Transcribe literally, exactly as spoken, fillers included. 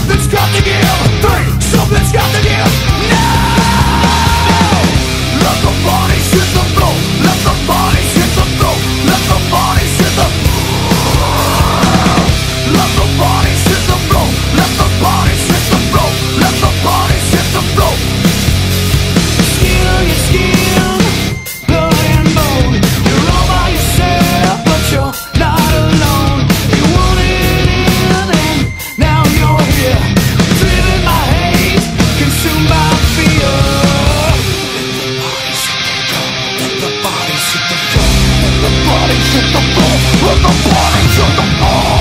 something's got to give. Three, something's got to give. Now, let the bodies hit the floor. Let the bodies hit the floor. Let the bodies hit the floor. Let the bodies hit the floor. Let the bodies hit the floor. Let the bodies hit the floor. Skin on your skin, blood and bone. You're all by yourself, but you're not alone. You wanted in and now you're here. Driven by hate, consumed by fear. Let the bodies hit the floor. Let the bodies hit the floor. Let the bodies hit the floor. Let the bodies hit the floor.